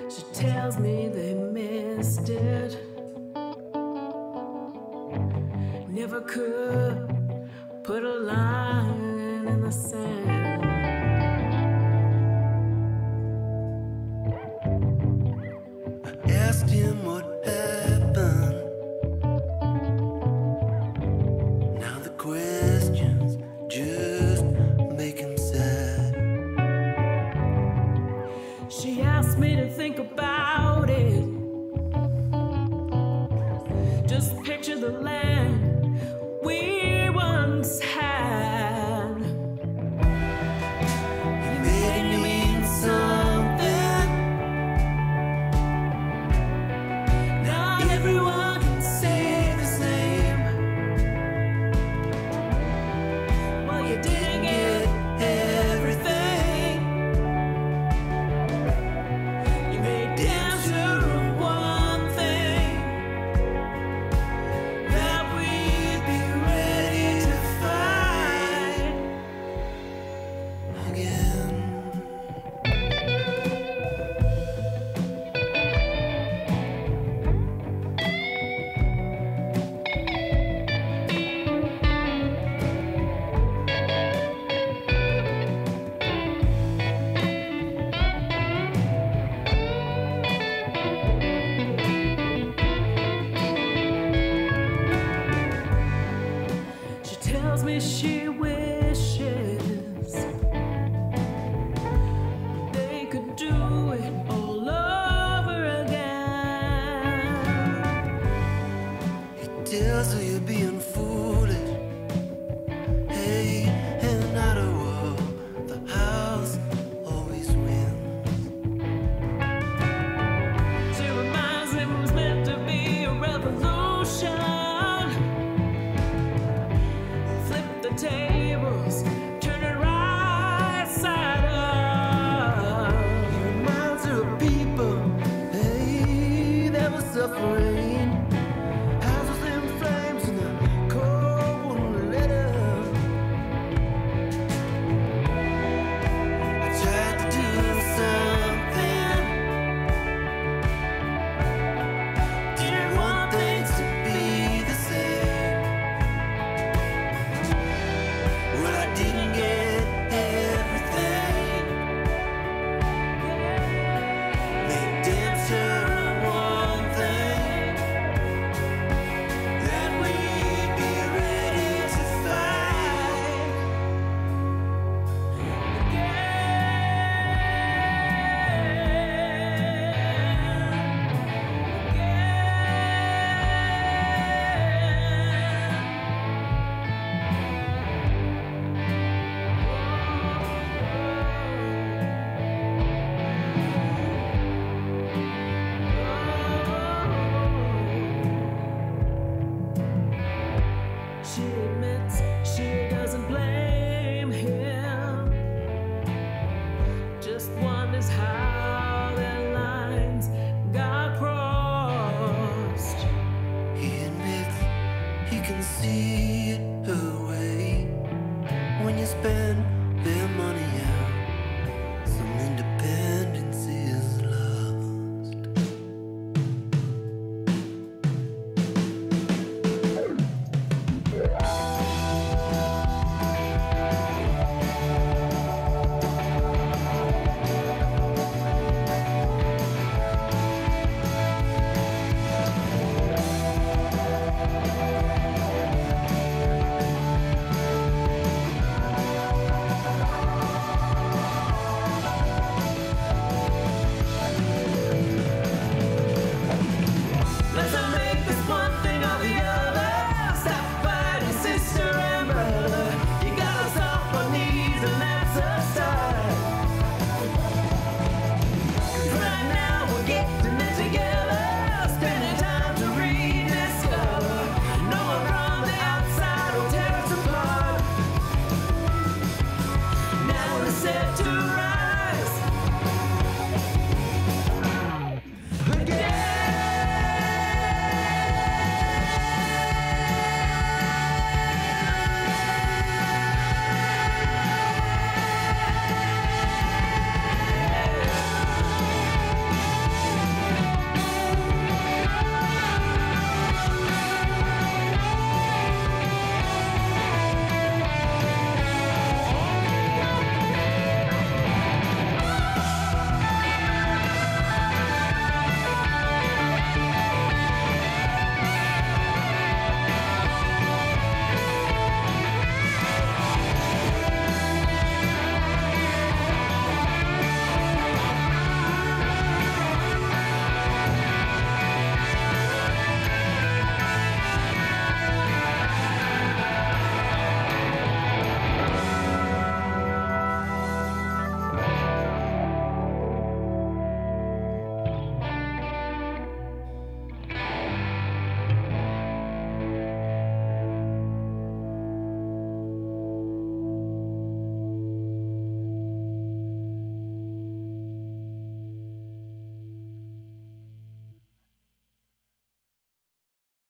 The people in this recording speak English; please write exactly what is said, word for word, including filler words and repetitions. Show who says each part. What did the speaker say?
Speaker 1: She tells me they missed it. Never could put a line in the sand.
Speaker 2: I asked him what happened. Now the questions just make him sad.
Speaker 1: She asked me to think about it. Just picture the land we once had. You made it mean something. Not everyone can say the same. Well, you didn't get everything. You made damn sure of one thing, that we'd be ready to fight again. She tells me she wishes they could do it all over again.
Speaker 2: He tells her